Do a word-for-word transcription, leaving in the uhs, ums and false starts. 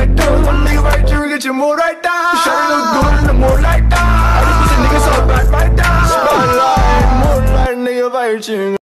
right there. One nigga right here, get your mood right down. Shawty look good in the moonlight down. All these pussy niggas so bad right down. Spotlight, moonlight, nigga, right here.